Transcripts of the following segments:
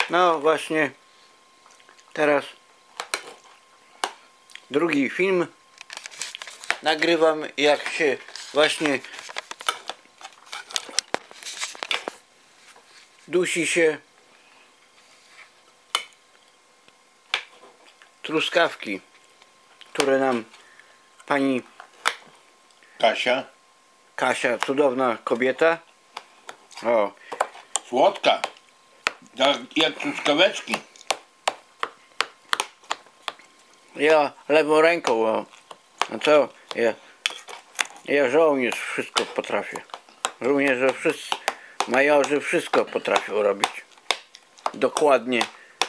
No właśnie teraz drugi film nagrywam, jak się właśnie dusi się truskawki, które nam pani Kasia, cudowna kobieta, o, Słodka. Tak jak truskaweczki. ja lewą ręką, o, no co, ja żołnierz, wszystko potrafię. Żołnierze wszyscy, majorzy wszystko potrafią robić. Dokładnie.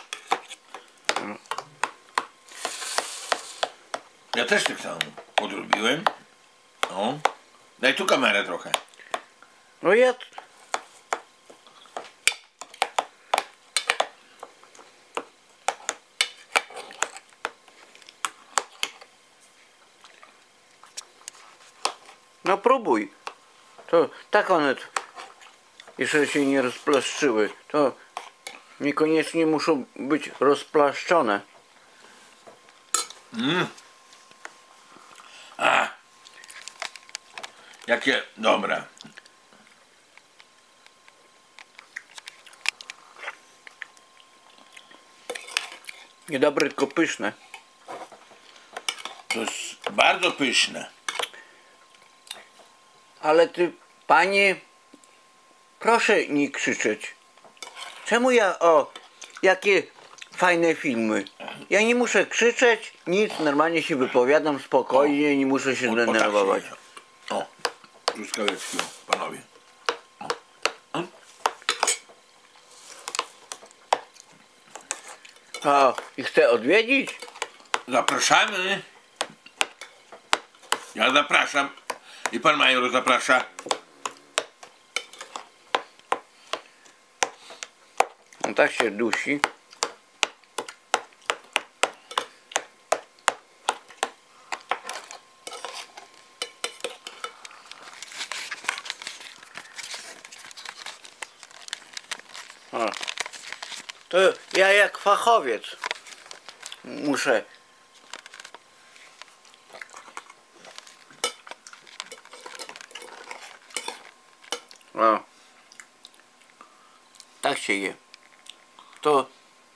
Ja też tak samo podrobiłem. O. Daj tu kamerę trochę. No ja... No próbuj. To tak one jeszcze się nie rozplaszczyły. To niekoniecznie muszą być rozplaszczone. A. Jakie dobre. Niedobre, tylko pyszne. To jest bardzo pyszne. Ale ty, panie, proszę nie krzyczeć. Czemu ja, o, jakie fajne filmy. Ja nie muszę krzyczeć, nic, normalnie się wypowiadam spokojnie, nie muszę się denerwować. O, truskaweczki, panowie. O, i chcę odwiedzić? Zapraszamy. Ja zapraszam. I pan major zaprasza. On tak się dusi. O. To ja jak fachowiec muszę. O. Tak się je. To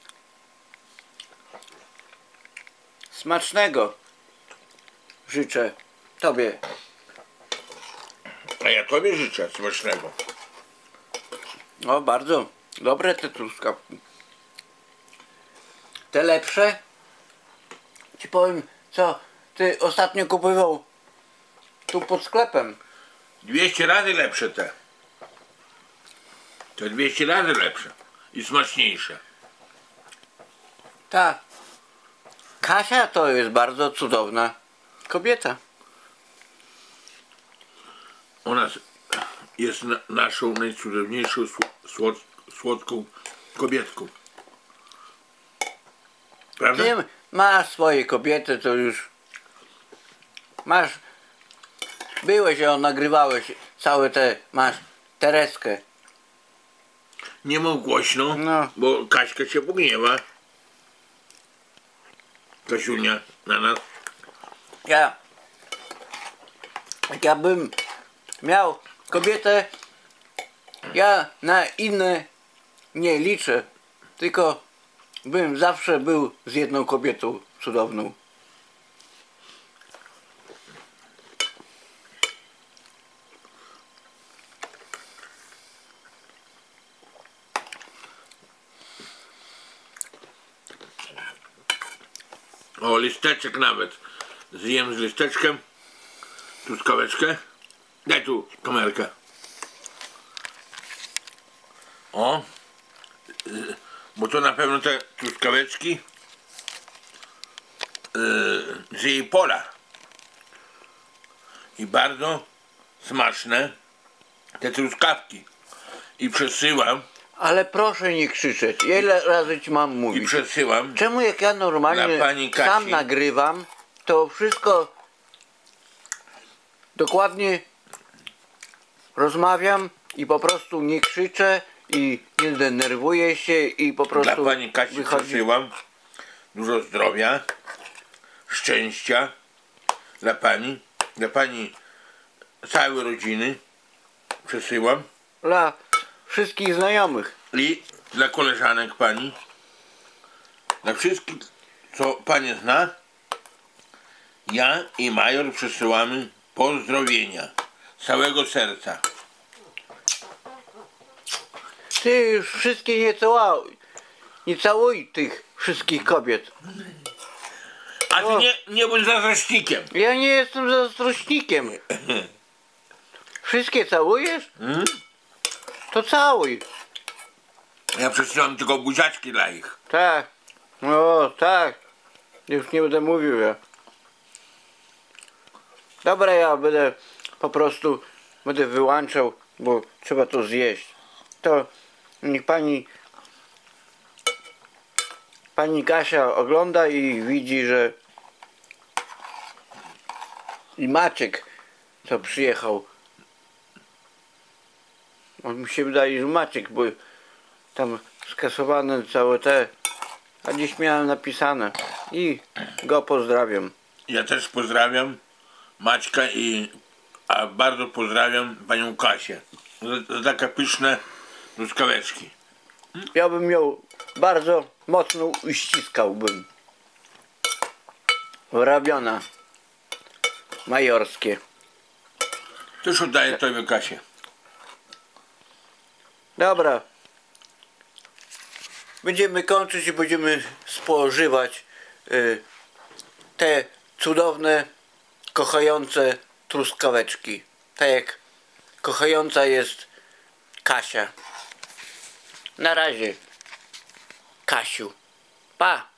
smacznego życzę tobie. A ja tobie życzę smacznego. O, bardzo dobre te truskawki. Te lepsze? Ci powiem, co ty ostatnio kupował tu pod sklepem. 200 razy lepsze te. To 200 razy lepsze. I smaczniejsze. Ta Kasia to jest bardzo cudowna kobieta. Ona jest naszą najcudowniejszą, słodką kobietką. Prawda? Ty masz swoje kobiety, to już masz, byłeś ją, nagrywałeś całe te, masz Tereskę. Nie mów głośno, No. bo Kaśka się pogniewa. Kasiunia na nas. Jak ja bym miał kobietę, ja na inne nie liczę, tylko bym zawsze był z jedną kobietą cudowną. O, listeczek nawet. Zjem z listeczkiem. Truskaweczkę. Daj tu kamerkę. O. Bo to na pewno te truskaweczki z jej pola. I bardzo smaczne te truskawki. I przesyłam. Ale proszę nie krzyczeć. Ile razy ci mam I mówić? przesyłam. Czemu jak ja normalnie Dla pani Kasi. sam nagrywam, to wszystko dokładnie rozmawiam i po prostu nie krzyczę i nie denerwuje się i po prostu Dla pani Kasi wychodzi. przesyłam dużo zdrowia, szczęścia dla pani całej rodziny przesyłam Dla wszystkich znajomych. i dla koleżanek pani, dla wszystkich, co pani zna. Ja i Major przesyłamy pozdrowienia z całego serca. Ty już wszystkie nie całuj tych wszystkich kobiet. A ty nie bądź zazdrośnikiem. Ja nie jestem zazdrośnikiem. Wszystkie całujesz? To całuj. Ja przesyłam tylko buziaczki dla ich. Tak. No tak. Już nie będę mówił ja. Dobra, ja będę po prostu wyłączał, bo trzeba to zjeść. To niech pani Kasia ogląda i widzi, że i Maciek, co przyjechał. On mi się wydaje, że Maciek, bo tam skasowane całe te, a dziś miałem napisane i go pozdrawiam. Ja też pozdrawiam Maćka a bardzo pozdrawiam panią Kasię za takie pyszne truskaweczki. Ja bym ją bardzo mocno uściskałbym. Robiona. Majorskie. Też oddaję tobie Kasię. Dobra. Będziemy kończyć i będziemy spożywać te cudowne, kochające truskaweczki. Tak jak kochająca jest Kasia. Na razie. Kasiu. Pa!